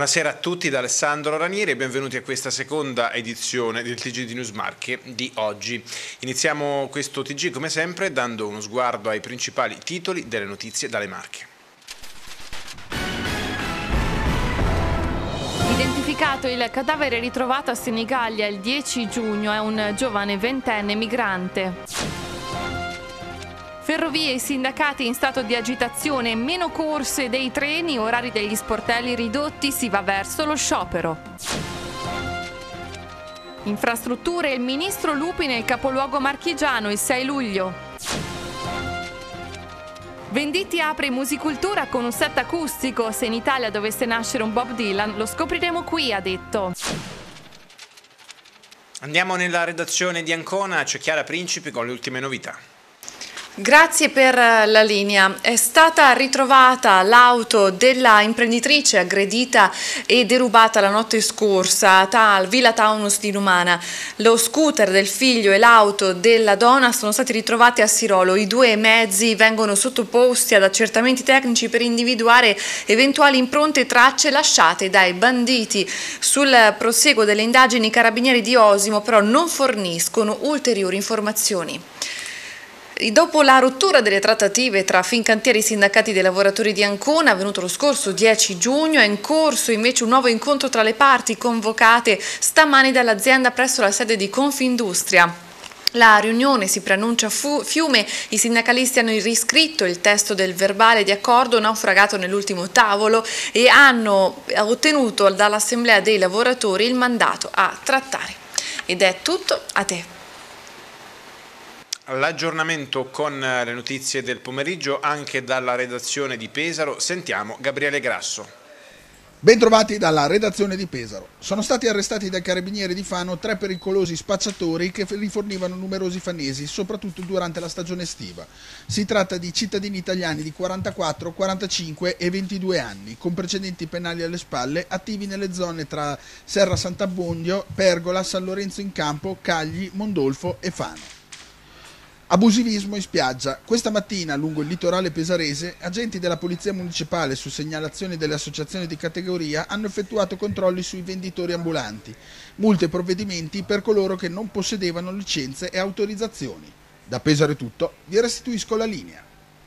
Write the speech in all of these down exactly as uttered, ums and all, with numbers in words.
Buonasera a tutti da Alessandro Ranieri e benvenuti a questa seconda edizione del T G di News Marche di oggi. Iniziamo questo T G come sempre dando uno sguardo ai principali titoli delle notizie dalle Marche. Identificato il cadavere ritrovato a Senigallia il dieci giugno, è un giovane ventenne migrante. Ferrovie e sindacati in stato di agitazione, meno corse dei treni, orari degli sportelli ridotti, si va verso lo sciopero. Infrastrutture, il ministro Lupi nel capoluogo marchigiano il sei luglio. Venditti apre Musicultura con un set acustico, se in Italia dovesse nascere un Bob Dylan lo scopriremo qui, ha detto. Andiamo nella redazione di Ancona, c'è Chiara Principi con le ultime novità. Grazie per la linea. È stata ritrovata l'auto della imprenditrice aggredita e derubata la notte scorsa a Villa Taunus di Numana. Lo scooter del figlio e l'auto della donna sono stati ritrovati a Sirolo. I due mezzi vengono sottoposti ad accertamenti tecnici per individuare eventuali impronte e tracce lasciate dai banditi. Sul proseguo delle indagini, i carabinieri di Osimo però non forniscono ulteriori informazioni. Dopo la rottura delle trattative tra Fincantieri e sindacati dei lavoratori di Ancona, avvenuto lo scorso dieci giugno, è in corso invece un nuovo incontro tra le parti convocate stamani dall'azienda presso la sede di Confindustria. La riunione si preannuncia fiume, i sindacalisti hanno riscritto il testo del verbale di accordo naufragato nell'ultimo tavolo e hanno ottenuto dall'Assemblea dei lavoratori il mandato a trattare. Ed è tutto, a te. L'aggiornamento con le notizie del pomeriggio anche dalla redazione di Pesaro. Sentiamo Gabriele Grasso. Bentrovati dalla redazione di Pesaro. Sono stati arrestati dai carabinieri di Fano tre pericolosi spacciatori che rifornivano numerosi fanesi, soprattutto durante la stagione estiva. Si tratta di cittadini italiani di quarantaquattro, quarantacinque e ventidue anni, con precedenti penali alle spalle, attivi nelle zone tra Serra Sant'Abbondio, Pergola, San Lorenzo in Campo, Cagli, Mondolfo e Fano. Abusivismo in spiaggia. Questa mattina, lungo il litorale pesarese, agenti della Polizia Municipale su segnalazione delle associazioni di categoria hanno effettuato controlli sui venditori ambulanti, multe e provvedimenti per coloro che non possedevano licenze e autorizzazioni. Da Pesaro è tutto, vi restituisco la linea.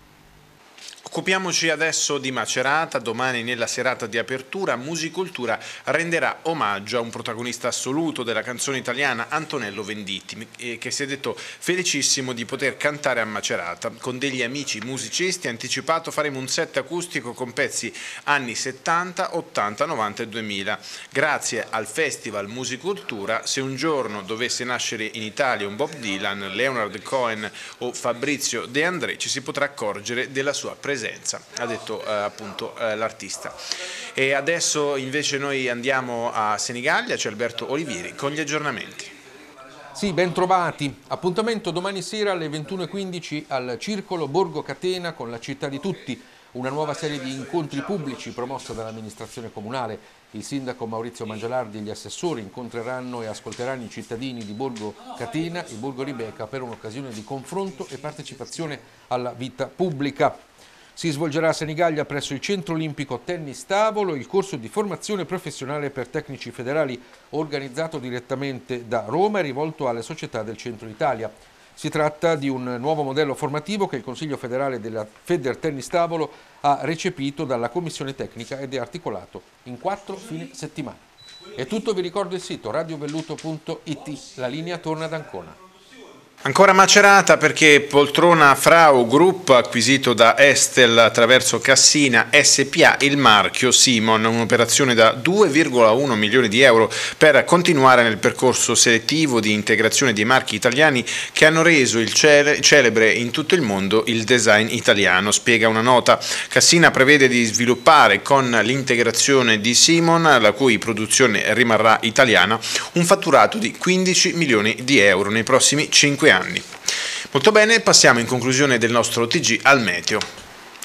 Occupiamoci adesso di Macerata. Domani nella serata di apertura Musicultura renderà omaggio a un protagonista assoluto della canzone italiana, Antonello Venditti, che si è detto felicissimo di poter cantare a Macerata. Con degli amici musicisti ha anticipato faremo un set acustico con pezzi anni settanta, ottanta, novanta e duemila. Grazie al Festival Musicultura, se un giorno dovesse nascere in Italia un Bob Dylan, Leonard Cohen o Fabrizio De André, ci si potrà accorgere della sua presenza, ha detto eh, appunto eh, l'artista. E adesso invece noi andiamo a Senigallia, c'è Alberto Olivieri con gli aggiornamenti. Sì, ben trovati. Appuntamento domani sera alle ventuno e quindici al Circolo Borgo Catena con la città di tutti, una nuova serie di incontri pubblici promossa dall'amministrazione comunale. Il sindaco Maurizio Mangialardi e gli assessori incontreranno e ascolteranno i cittadini di Borgo Catena e Borgo Ribeca per un'occasione di confronto e partecipazione alla vita pubblica. Si svolgerà a Senigallia presso il Centro Olimpico Tennis Tavolo il corso di formazione professionale per tecnici federali organizzato direttamente da Roma e rivolto alle società del Centro Italia. Si tratta di un nuovo modello formativo che il Consiglio federale della Feder Tennis Tavolo ha recepito dalla Commissione Tecnica ed è articolato in quattro fine settimana. È tutto, vi ricordo il sito radio velluto punto it, la linea torna ad Ancona. Ancora Macerata perché Poltrona Frau Group ha acquisito da Estel attraverso Cassina S P A il marchio Simon, un'operazione da due virgola uno milioni di euro per continuare nel percorso selettivo di integrazione dei marchi italiani che hanno reso il cele celebre in tutto il mondo il design italiano, spiega una nota. Cassina prevede di sviluppare con l'integrazione di Simon, la cui produzione rimarrà italiana, un fatturato di quindici milioni di euro nei prossimi cinque anni. Molto bene, passiamo in conclusione del nostro T G al meteo.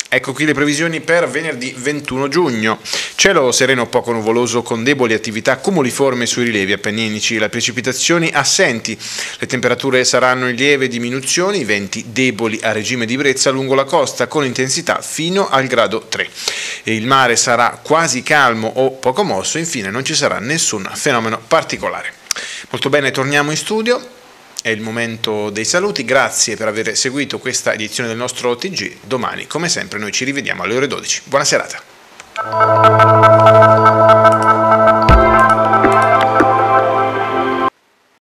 Ecco qui le previsioni per venerdì ventuno giugno. Cielo sereno poco nuvoloso con deboli attività cumuliforme sui rilievi appenninici, le precipitazioni assenti. Le temperature saranno in lieve diminuzione, i venti deboli a regime di brezza lungo la costa con intensità fino al grado tre. E il mare sarà quasi calmo o poco mosso, infine non ci sarà nessun fenomeno particolare. Molto bene, torniamo in studio. È il momento dei saluti, grazie per aver seguito questa edizione del nostro T G. Domani, come sempre, noi ci rivediamo alle ore dodici. Buona serata.